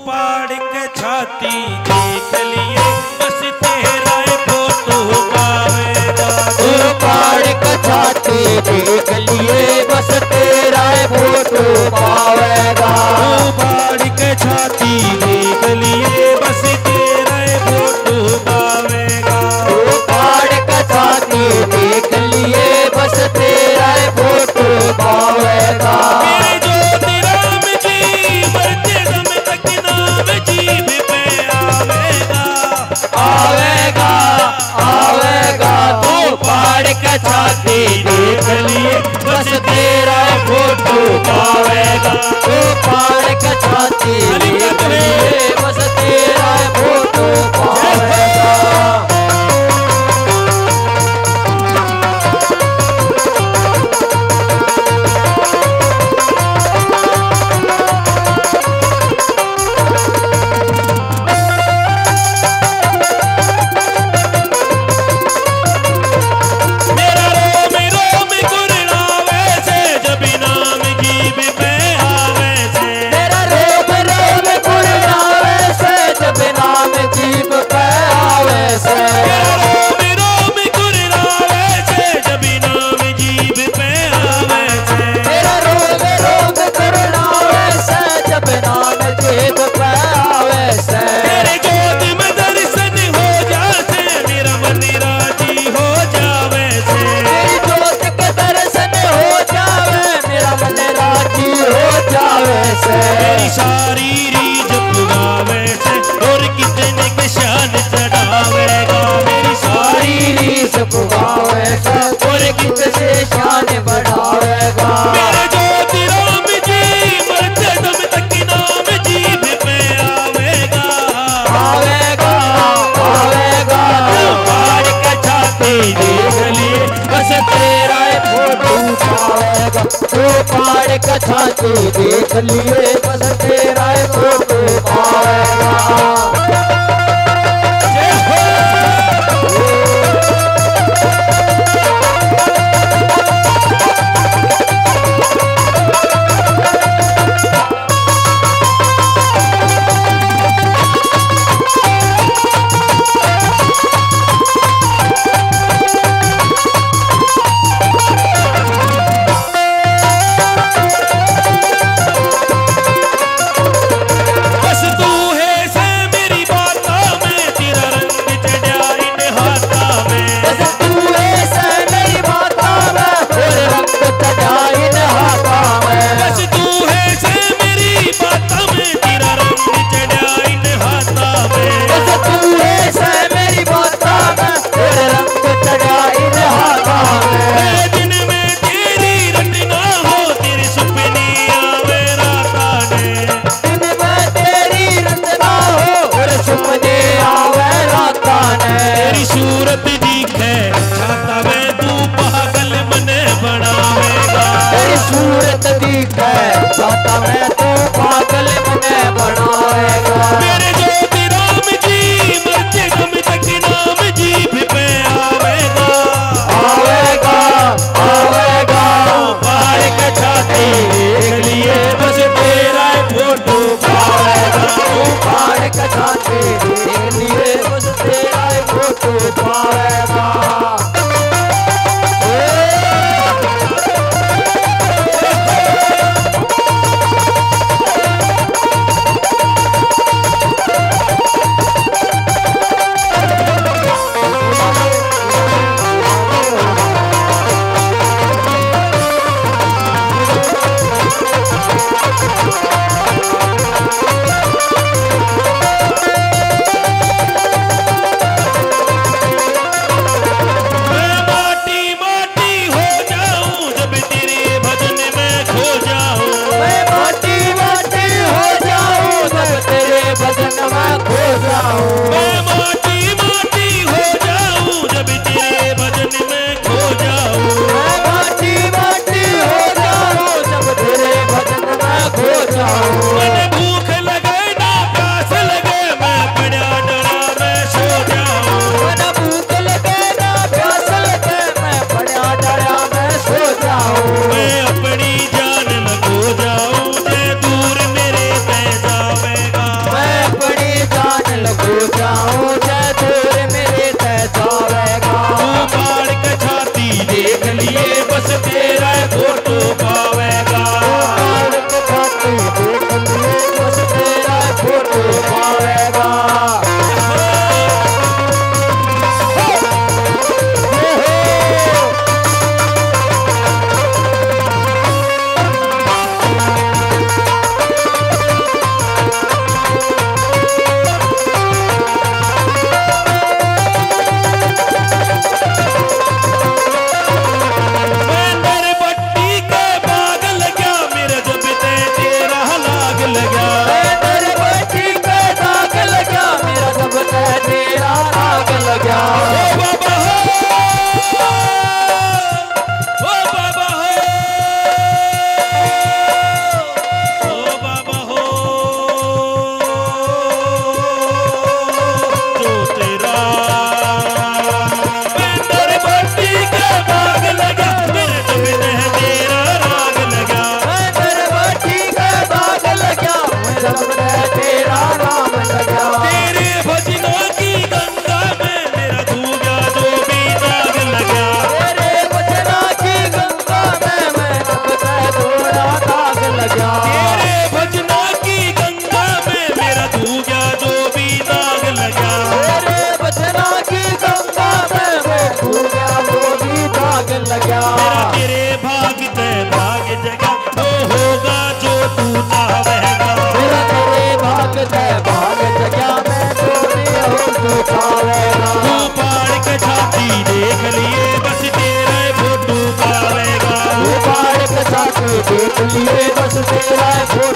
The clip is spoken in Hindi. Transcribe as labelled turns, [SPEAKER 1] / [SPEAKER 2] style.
[SPEAKER 1] पाड़ के छाती देख लिए बस तेरा फोटो पावेगा।
[SPEAKER 2] तू पाड़ के छाती देख लिए बस तेरा फोटो पावेगा।
[SPEAKER 1] तू पाड़ के छाती देख लिए बस तेरा फोटो पावेगा।
[SPEAKER 2] तू पाड़ के छाती देख लिए बस तेरा फोटो पावेगा।
[SPEAKER 1] मेरे ज्योति राम जी मरते दम तक नाम जीभ पे आवेगा।
[SPEAKER 2] आवेगा आवेगा तू पाड़ के छाती देख लिए बस तेरा फोटो पावेगा। तू पाड़ के छाती देख लिए बस तेरा फोटो पावेगा।
[SPEAKER 1] मेरी सारी रीझ पुगावे से और कितने के शान चढ़ावेगा। मेरी सारी
[SPEAKER 2] रीझ पुगावे से और कितने शान बढ़ावेगा।
[SPEAKER 1] मेरे ज्योति राम जी मरते दम तक नाम जीभ पे आवेगा।
[SPEAKER 2] आवेगा आवेगा तू पाड़ के छाती देख लिए बस तेरा फोटो पावेगा। तू पाड़ के छाती देख लिए बस तेरा फोटो पावेगा।
[SPEAKER 1] सूरत दिखे छाता में तू पागल मने बनावेगा।
[SPEAKER 2] तेरी सूरत दिखे छाता में तू पागल मने बनावेगा।
[SPEAKER 1] मेरे ज्योति राम जी मरते दम तक नाम जीभ पे आवेगा।
[SPEAKER 2] आवेगा आवेगा
[SPEAKER 1] तू पाड़ के छाती देख लिए बस तेरा फोटो पावेगा।
[SPEAKER 2] तू पाड़ के छाती देख लिए बस तेरा फोटो पावेगा। जाके देख लिए बस तेरा